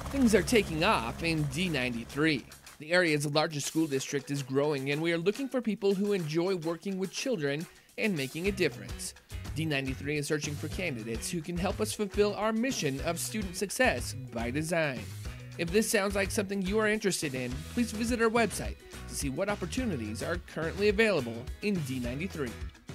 Things are taking off in D93. The area's largest school district is growing, and we are looking for people who enjoy working with children and making a difference. D93 is searching for candidates who can help us fulfill our mission of student success by design. If this sounds like something you are interested in, please visit our website to see what opportunities are currently available in D93.